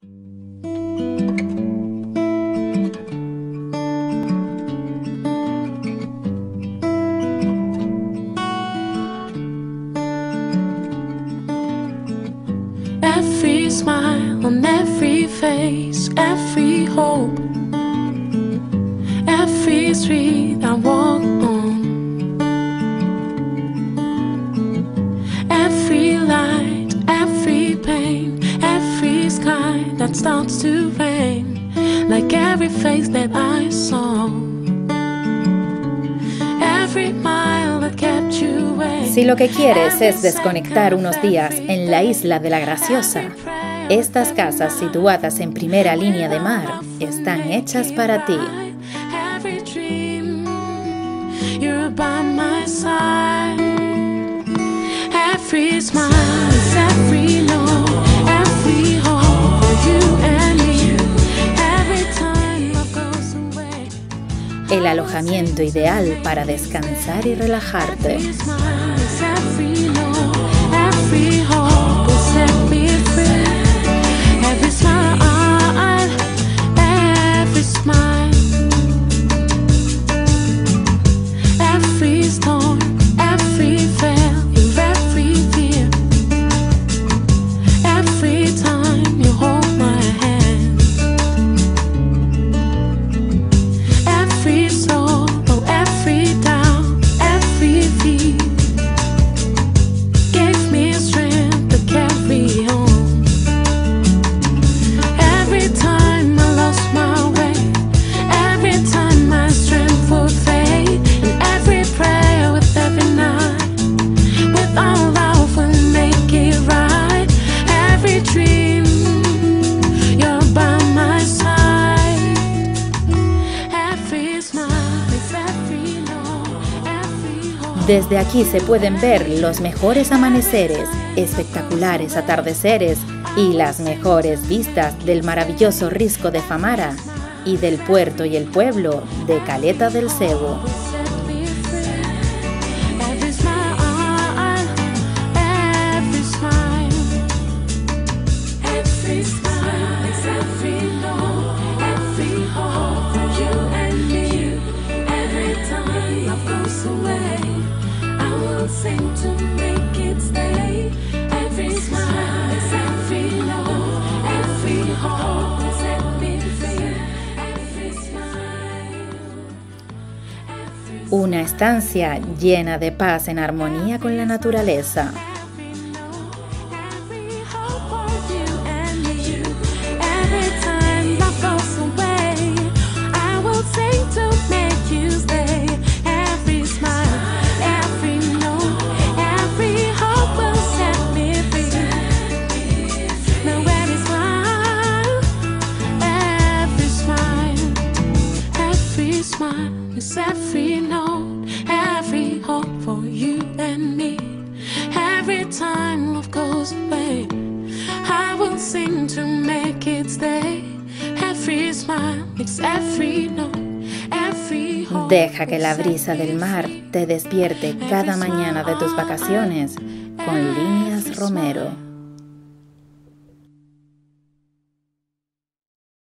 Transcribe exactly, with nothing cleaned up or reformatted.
Every smile on every face, every hope, every street I walk on, every light, every pain, every sky that starts to rain, like every face that I saw, every mile that kept you away. Si lo que quieres es desconectar unos días en la isla de la Graciosa, estas casas situadas en primera línea de mar están hechas para ti. El alojamiento ideal para descansar y relajarte. Desde aquí se pueden ver los mejores amaneceres, espectaculares atardeceres y las mejores vistas del maravilloso Risco de Famara y del puerto y el pueblo de Caleta del Cebo. Una estancia llena de paz en armonía con la naturaleza. Every note, every hope for you and me. Every time love goes away, I will sing to make it stay. Every smile makes every note, every hope. Deja que la brisa del mar te despierte cada mañana de tus vacaciones con Líneas Romero.